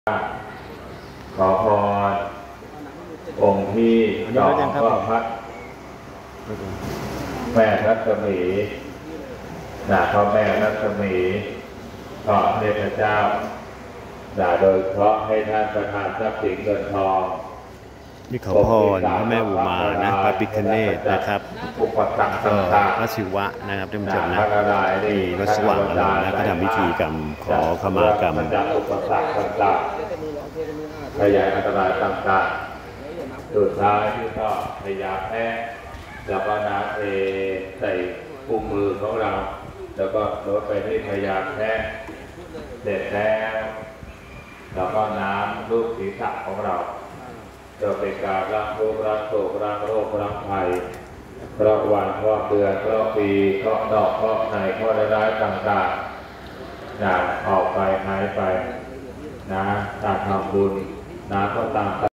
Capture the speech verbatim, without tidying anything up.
ขอพรองค์ที่สองก็พระแม่รัศมีนะพ่อแม่รัศมีขอเทพเจ้านะโดยเฉพาะให้ท่านประทานทรัพย์สินเงินทองนี่ขอพรพระแม่อุมานะพระพิฆเนศนะครับก็พระศิวะนะครับท่านผู้ชมนะนี่วัดสว่างอารมณ์นะก็ทำพิธีกรรมขอขมากรรมอุปสรรคต่างๆพยายอันตรายต่างๆสุดท้ายที่ก็พยายามแพ้แล้วก็น้ำเทใส่กุมมือของเราแล้วก็ลดไปที่พยายามแพ้เสร็จแล้วแล้วก็น้ำลูบศีรษะของเราจะเป็นการล้างทุกข์ล้างโศกล้างโรคล้างภัยเพราะวันเพราะเดือนเพราะปีเพราะนอกเพราะในเพราะร้ายต่างๆนะออกไปหายไปนะการทำบุญนะก็ตาม